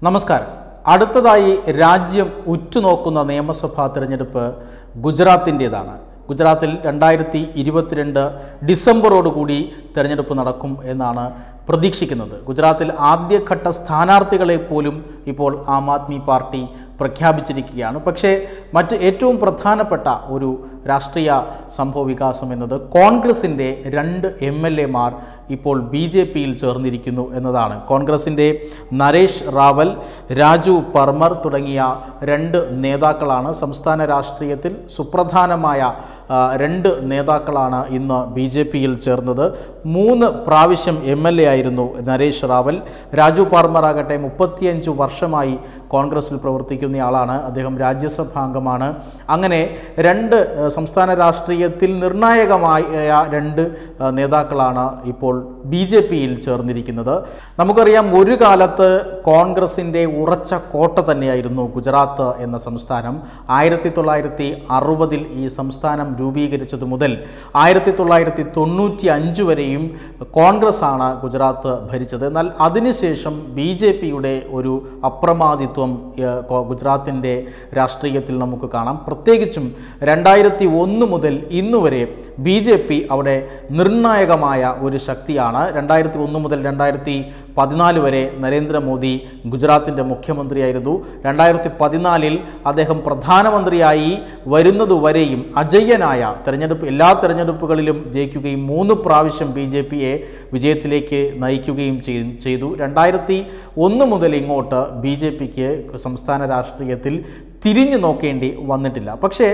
നമസ്കാരം. അടുത്തതായി രാജ്യം ഉറ്റുനോക്കുന്ന നിയമസഭാ തെരഞ്ഞെടുപ്പ് ഗുജറാത്തിൻ്റേതാണ്. ഗുജറാത്തിൽ 2022 ഡിസംബറോടുകൂടി തെരഞ്ഞെടുപ്പ് നടക്കും എന്നാണ് പ്രതീക്ഷിക്കുന്നത്. ഗുജറാത്തിൽ ആദ്യഘട്ട സ്ഥാനാർത്ഥികളെ പോലും ഇപ്പോൾ ആം ആദ്മി പാർട്ടി പ്രഖ്യാപിച്ചിരിക്കുകയാണ്. പക്ഷേ മറ്റ് ഏറ്റവും പ്രധാനപ്പെട്ട ഒരു രാഷ്ട്രീയ സംഭവ വികാസം എന്നത് കോൺഗ്രസിൻ്റെ 2 MLA-മാർ ഇപ്പോൾ BJPയിൽ ചേർന്നിരിക്കുന്നു എന്നതാണ്. കോൺഗ്രസിൻ്റെ നരേഷ് റാവൽ, രാജു പർമർ തുടങ്ങിയ 2 നേതാക്കളാണ്. സംസ്ഥാന രാഷ്ട്രീയത്തിൽ സുപ്രധാനമായ 2 നേതാക്കളാണ് ഇന്ന് BJPയിൽ ചേർന്നത്. 3 പ്രാവശ്യം MLA ആയിരുന്നു നരേഷ് റാവൽ. രാജു പർമർ ആകട്ടെ 35 വർഷമായി കോൺഗ്രസിൽ പ്രവർത്തിക്കുന്നയാളാണ്. അദ്ദേഹം രാജ്യസഭാംഗമാണ്. അങ്ങനെ 2 സംസ്ഥാന രാഷ്ട്രീയത്തിൽ നിർണായകമായ 2 നേതാക്കളാണ് ഇപ്പോൾ BJPയിൽ ചേർന്നിരിക്കുന്നത്. നമുക്കറിയാം, ഒരു കാലത്ത് കോൺഗ്രസിൻ്റെ ഉറച്ച കോട്ട തന്നെയായിരുന്നു ഗുജറാത്ത് എന്ന സംസ്ഥാനം. 1960 ഈ സംസ്ഥാനം രൂപീകരിച്ചതു മുതൽ 1995 വരെയും കോൺഗ്രസ് ആണ് ഗുജറാത്ത് ഭരിച്ചത്. എന്നാൽ അതിനുശേഷം BJPയുടെ ഒരു അപ്രമാദിത്വം ഗുജറാത്തിൻ്റെ രാഷ്ട്രീയത്തിൽ നമുക്ക് കാണാം. പ്രത്യേകിച്ചും 2001 മുതൽ ഇന്നുവരെ BJP അവിടെ നിർണായകമായ ഒരു ശക്തിയാണ്. 2001 മുതൽ 2014 വരെ നരേന്ദ്രമോദി ഗുജറാത്തിൻ്റെ മുഖ്യമന്ത്രിയായിരുന്നു. 2014 അദ്ദേഹം പ്രധാനമന്ത്രിയായി വരുന്നതുവരെയും അജയ്യനായ എല്ലാ തെരഞ്ഞെടുപ്പുകളിലും ജയിക്കുകയും 3 പ്രാവശ്യം BJPയെ വിജയത്തിലേക്ക് നയിക്കുകയും ചെയ്തു. 2001 മുതൽ ഇങ്ങോട്ട് BJPക്ക് സംസ്ഥാന രാഷ്ട്രീയത്തിൽ തിരിഞ്ഞു നോക്കേണ്ടി വന്നിട്ടില്ല. പക്ഷേ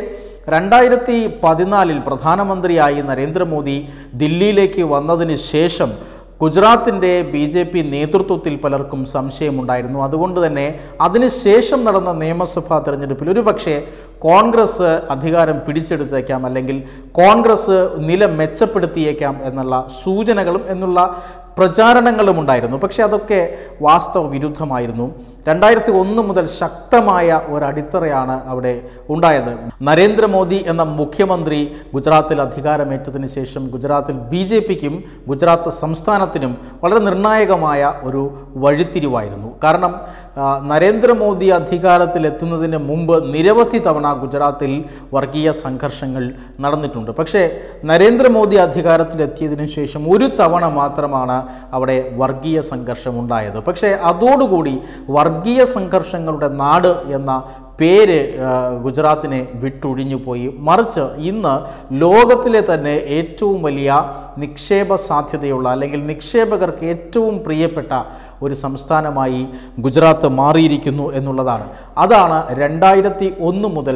2014 പ്രധാനമന്ത്രിയായി നരേന്ദ്രമോദി ദില്ലിയിലേക്ക് വന്നതിന് ശേഷം ഗുജറാത്തിൻ്റെ BJP നേതൃത്വത്തിൽ പലർക്കും സംശയമുണ്ടായിരുന്നു. അതുകൊണ്ട് തന്നെ അതിനുശേഷം നടന്ന നിയമസഭാ തെരഞ്ഞെടുപ്പിൽ ഒരുപക്ഷെ കോൺഗ്രസ് അധികാരം പിടിച്ചെടുത്തേക്കാം, അല്ലെങ്കിൽ കോൺഗ്രസ് നില മെച്ചപ്പെടുത്തിയേക്കാം എന്നുള്ള സൂചനകളും എന്നുള്ള പ്രചാരണങ്ങളും ഉണ്ടായിരുന്നു. പക്ഷേ അതൊക്കെ വാസ്തവ വിരുദ്ധമായിരുന്നു. 2001 മുതൽ ശക്തമായ ഒരടിത്തറയാണ് അവിടെ ഉണ്ടായത്. നരേന്ദ്രമോദി എന്ന മുഖ്യമന്ത്രി ഗുജറാത്തിൽ അധികാരമേറ്റതിന് ശേഷം ഗുജറാത്തിൽ BJPക്കും ഗുജറാത്ത് സംസ്ഥാനത്തിനും വളരെ നിർണായകമായ ഒരു വഴിത്തിരിവായിരുന്നു. കാരണം നരേന്ദ്രമോദി അധികാരത്തിലെത്തുന്നതിന് മുമ്പ് നിരവധി തവണ ഗുജറാത്തിൽ വർഗീയ സംഘർഷങ്ങൾ നടന്നിട്ടുണ്ട്. പക്ഷേ നരേന്ദ്രമോദി അധികാരത്തിലെത്തിയതിനു ശേഷം ഒരു തവണ മാത്രമാണ് അവിടെ വർഗീയ സംഘർഷം ഉണ്ടായത്. പക്ഷേ അതോടുകൂടി വർഗീയ സംഘർഷങ്ങളുടെ നാട് എന്ന പേര് ഗുജറാത്തിനെ വിട്ടൊഴിഞ്ഞു പോയി. മറിച്ച് ഇന്ന് ലോകത്തിലെ തന്നെ ഏറ്റവും വലിയ നിക്ഷേപ സാധ്യതയുള്ള, അല്ലെങ്കിൽ നിക്ഷേപകർക്ക് ഏറ്റവും പ്രിയപ്പെട്ട ഒരു സംസ്ഥാനമായി ഗുജറാത്ത് മാറിയിരിക്കുന്നു എന്നുള്ളതാണ്. അതാണ് 2001 മുതൽ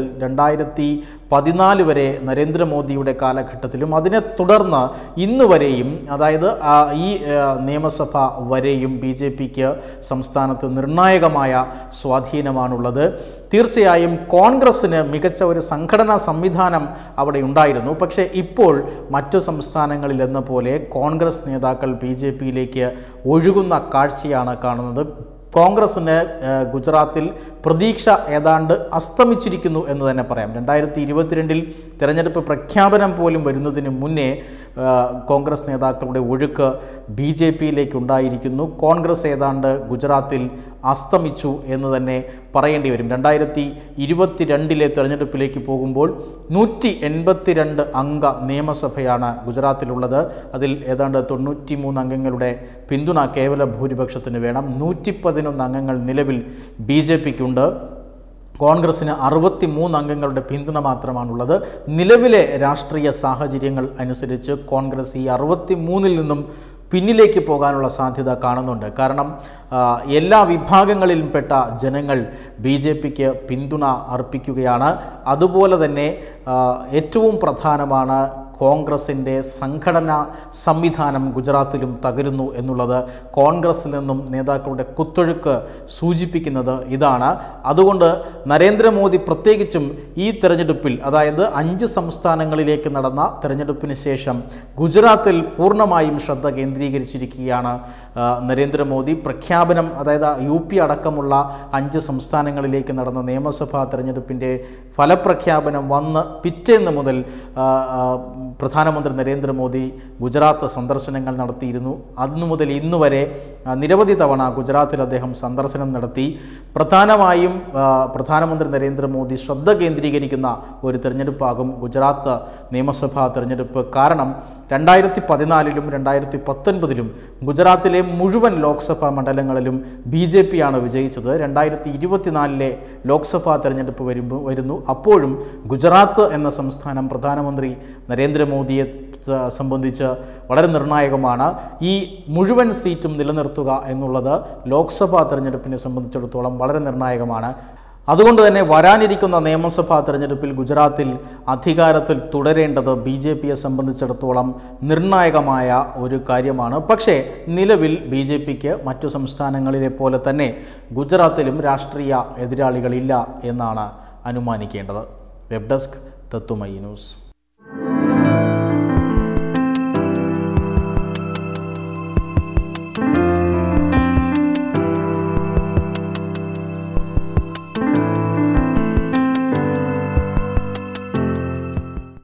2014 വരെ നരേന്ദ്രമോദിയുടെ കാലഘട്ടത്തിലും അതിനെ തുടർന്ന് ഇന്ന് വരെയും, അതായത് ഈ നിയമസഭ വരെയും BJPക്ക് സംസ്ഥാനത്ത് നിർണായകമായ സ്വാധീനമാണുള്ളത്. തീർച്ചയായും കോൺഗ്രസ്സിന് മികച്ച ഒരു സംഘടനാ സംവിധാനം അവിടെ ഉണ്ടായിരുന്നു. പക്ഷേ ഇപ്പോൾ മറ്റു സംസ്ഥാനങ്ങളിലെന്ന പോലെ കോൺഗ്രസ് നേതാക്കൾ BJPയിലേക്ക് ഒഴുകുന്ന കാഴ്ചയാണ് കാണുന്നത്. കോൺഗ്രസ്സിന് ഗുജറാത്തിൽ പ്രതീക്ഷ ഏതാണ്ട് അസ്തമിച്ചിരിക്കുന്നു എന്ന് തന്നെ പറയാം. 2022 തെരഞ്ഞെടുപ്പ് പ്രഖ്യാപനം പോലും വരുന്നതിന് മുന്നേ കോൺഗ്രസ് നേതാക്കളുടെ ഒഴുക്ക് BJPയിലേക്ക് ഉണ്ടായിരിക്കുന്നു. കോൺഗ്രസ് ഏതാണ്ട് ഗുജറാത്തിൽ അസ്തമിച്ചു എന്ന് തന്നെ പറയേണ്ടി വരും. 2022 തെരഞ്ഞെടുപ്പിലേക്ക് പോകുമ്പോൾ 182 അംഗ നിയമസഭയാണ് ഗുജറാത്തിലുള്ളത്. അതിൽ ഏതാണ്ട് 93 അംഗങ്ങളുടെ പിന്തുണ കേവല ഭൂരിപക്ഷത്തിന് വേണം. 111 അംഗങ്ങൾ നിലവിൽ BJPക്കുണ്ട്. കോൺഗ്രസ്സിന് 63 അംഗങ്ങളുടെ പിന്തുണ മാത്രമാണുള്ളത്. നിലവിലെ രാഷ്ട്രീയ സാഹചര്യങ്ങൾ അനുസരിച്ച് കോൺഗ്രസ് ഈ 63-ൽ നിന്നും പിന്നിലേക്ക് പോകാനുള്ള സാധ്യത കാണുന്നുണ്ട്. കാരണം എല്ലാ വിഭാഗങ്ങളിലും പെട്ട ജനങ്ങൾ BJPക്ക് പിന്തുണ അർപ്പിക്കുകയാണ്. അതുപോലെ തന്നെ ഏറ്റവും പ്രധാനമാണ് കോൺഗ്രസിൻ്റെ സംഘടനാ സംവിധാനം ഗുജറാത്തിലും തകരുന്നു എന്നുള്ളത്. കോൺഗ്രസിൽ നിന്നും നേതാക്കളുടെ കുത്തൊഴുക്ക് സൂചിപ്പിക്കുന്നത് ഇതാണ്. അതുകൊണ്ട് നരേന്ദ്രമോദി പ്രത്യേകിച്ചും ഈ തെരഞ്ഞെടുപ്പിൽ, അതായത് 5 സംസ്ഥാനങ്ങളിലേക്ക് നടന്ന തെരഞ്ഞെടുപ്പിന് ശേഷം ഗുജറാത്തിൽ പൂർണ്ണമായും ശ്രദ്ധ കേന്ദ്രീകരിച്ചിരിക്കുകയാണ് നരേന്ദ്രമോദി. പ്രഖ്യാപനം, അതായത് UP അടക്കമുള്ള 5 സംസ്ഥാനങ്ങളിലേക്ക് നടന്ന നിയമസഭാ തെരഞ്ഞെടുപ്പിൻ്റെ ഫലപ്രഖ്യാപനം വന്ന് പിറ്റേന്ന് മുതൽ പ്രധാനമന്ത്രി നരേന്ദ്രമോദി ഗുജറാത്ത് സന്ദർശനങ്ങൾ നടത്തിയിരുന്നു. അന്നു മുതൽ ഇന്നു വരെ നിരവധി തവണ ഗുജറാത്തിൽ അദ്ദേഹം സന്ദർശനം നടത്തി. പ്രധാനമായും പ്രധാനമന്ത്രി നരേന്ദ്രമോദി ശ്രദ്ധ കേന്ദ്രീകരിക്കുന്ന ഒരു തിരഞ്ഞെടുപ്പാകും ഗുജറാത്ത് നിയമസഭാ തിരഞ്ഞെടുപ്പ്. കാരണം 2014-ലും 2019-ലും ഗുജറാത്തിലെ മുഴുവൻ ലോക്സഭാ മണ്ഡലങ്ങളിലും BJP ആണ് വിജയിച്ചത്. 2024-ലെ ലോക്സഭാ തിരഞ്ഞെടുപ്പ് വരുന്നു. അപ്പോഴും ഗുജറാത്ത് എന്ന സംസ്ഥാനം പ്രധാനമന്ത്രി നരേന്ദ്രമോദിയെ സംബന്ധിച്ച് വളരെ നിർണായകമാണ്. ഈ മുഴുവൻ സീറ്റും നിലനിർത്തുക എന്നുള്ളത് ലോക്സഭാ തിരഞ്ഞെടുപ്പിനെ സംബന്ധിച്ചിടത്തോളം വളരെ നിർണായകമാണ്. അതുകൊണ്ട് തന്നെ വരാനിരിക്കുന്ന നിയമസഭാ തെരഞ്ഞെടുപ്പിൽ ഗുജറാത്തിൽ അധികാരത്തിൽ തുടരേണ്ടത് BJPയെ സംബന്ധിച്ചിടത്തോളം നിർണായകമായ ഒരു കാര്യമാണ്. പക്ഷേ നിലവിൽ BJPക്ക് മറ്റു സംസ്ഥാനങ്ങളിലെ പോലെ തന്നെ ഗുജറാത്തിലും രാഷ്ട്രീയ എതിരാളികളില്ല എന്നാണ് അനുമാനിക്കേണ്ടത്. വെബ് ഡെസ്ക് തത്തുമൈ ന്യൂസ്.